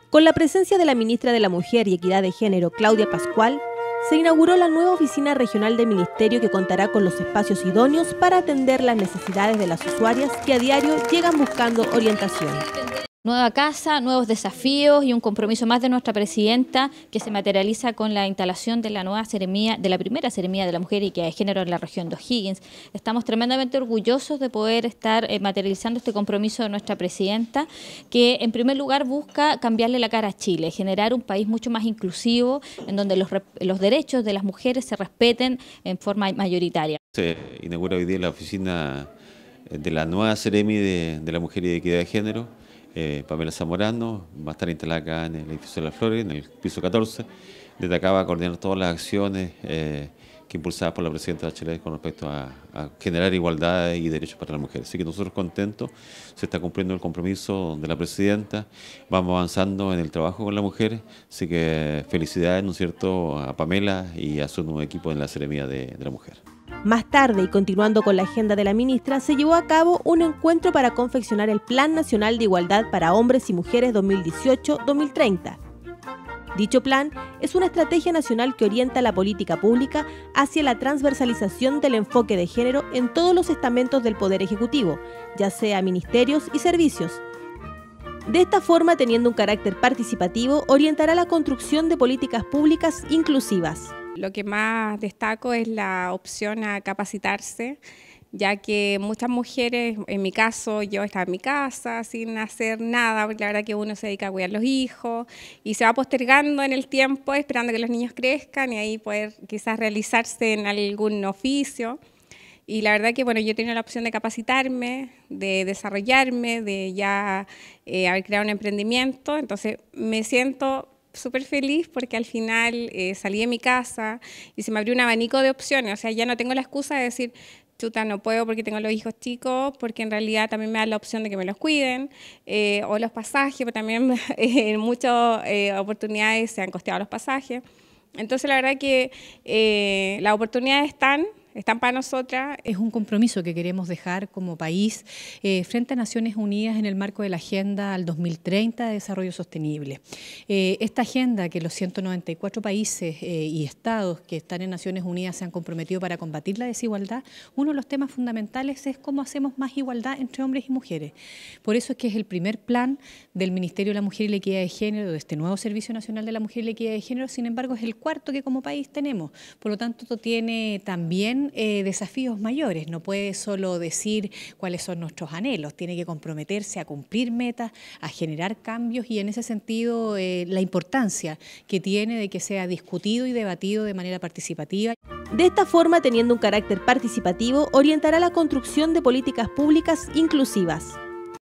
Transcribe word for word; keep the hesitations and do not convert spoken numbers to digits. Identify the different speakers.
Speaker 1: Con la presencia de la ministra de la Mujer y Equidad de Género, Claudia Pascual, se inauguró la nueva oficina regional del Ministerio que contará con los espacios idóneos para atender las necesidades de las usuarias que a diario llegan buscando orientación.
Speaker 2: Nueva casa, nuevos desafíos y un compromiso más de nuestra presidenta que se materializa con la instalación de la nueva seremía, de la primera seremía de la mujer y equidad de género en la región de O'Higgins. Estamos tremendamente orgullosos de poder estar eh, materializando este compromiso de nuestra presidenta, que en primer lugar busca cambiarle la cara a Chile, generar un país mucho más inclusivo, en donde los, los derechos de las mujeres se respeten en forma mayoritaria.
Speaker 3: Se inaugura hoy día la oficina de la nueva seremi de, de la mujer y de equidad de género. Eh, Pamela Zamorano va a estar instalada acá en el edificio de las Flores, en el piso catorce. Desde acá va a coordinar todas las acciones eh, que impulsadas por la presidenta Bachelet con respecto a, a generar igualdad y derechos para las mujeres. Así que nosotros contentos, se está cumpliendo el compromiso de la presidenta, vamos avanzando en el trabajo con las mujeres, así que felicidades, ¿no es cierto?, a Pamela y a su nuevo equipo en la seremía de, de la mujer.
Speaker 1: Más tarde, y continuando con la agenda de la ministra, se llevó a cabo un encuentro para confeccionar el Plan Nacional de Igualdad para Hombres y Mujeres dos mil dieciocho a dos mil treinta. Dicho plan es una estrategia nacional que orienta la política pública hacia la transversalización del enfoque de género en todos los estamentos del Poder Ejecutivo, ya sea ministerios y servicios. De esta forma, teniendo un carácter participativo, orientará la construcción de políticas públicas inclusivas.
Speaker 4: Lo que más destaco es la opción a capacitarse, ya que muchas mujeres, en mi caso, yo estaba en mi casa sin hacer nada, porque la verdad que uno se dedica a cuidar a los hijos y se va postergando en el tiempo, esperando que los niños crezcan y ahí poder quizás realizarse en algún oficio. Y la verdad que bueno, yo he tenido la opción de capacitarme, de desarrollarme, de ya eh, haber creado un emprendimiento, entonces me siento súper feliz porque al final eh, salí de mi casa y se me abrió un abanico de opciones, o sea, ya no tengo la excusa de decir, chuta, no puedo porque tengo los hijos chicos, porque en realidad también me da la opción de que me los cuiden, eh, o los pasajes, pero también eh, en muchas eh, oportunidades se han costeado los pasajes. Entonces la verdad que eh, las oportunidades están, están para nosotras.
Speaker 5: Es un compromiso que queremos dejar como país eh, frente a Naciones Unidas en el marco de la Agenda al dos mil treinta de Desarrollo Sostenible. Eh, esta agenda que los ciento noventa y cuatro países eh, y estados que están en Naciones Unidas se han comprometido para combatir la desigualdad, uno de los temas fundamentales es cómo hacemos más igualdad entre hombres y mujeres. Por eso es que es el primer plan del Ministerio de la Mujer y la Equidad de Género, de este nuevo Servicio Nacional de la Mujer y la Equidad de Género, sin embargo es el cuarto que como país tenemos. Por lo tanto, esto tiene también Eh, desafíos mayores, no puede solo decir cuáles son nuestros anhelos, tiene que comprometerse a cumplir metas, a generar cambios y en ese sentido eh, la importancia que tiene de que sea discutido y debatido de manera participativa.
Speaker 1: De esta forma, teniendo un carácter participativo, orientará la construcción de políticas públicas inclusivas.